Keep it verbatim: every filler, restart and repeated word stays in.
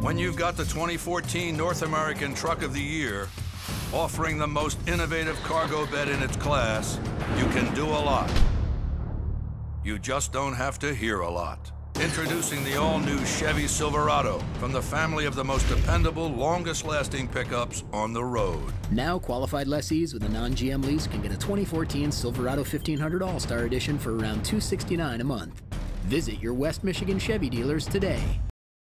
When you've got the twenty fourteen North American Truck of the Year, offering the most innovative cargo bed in its class, you can do a lot. You just don't have to hear a lot. Introducing the all-new Chevy Silverado, from the family of the most dependable, longest-lasting pickups on the road. Now, qualified lessees with a non-G M lease can get a twenty fourteen Silverado fifteen hundred All-Star Edition for around two hundred sixty-nine dollars a month. Visit your West Michigan Chevy dealers today.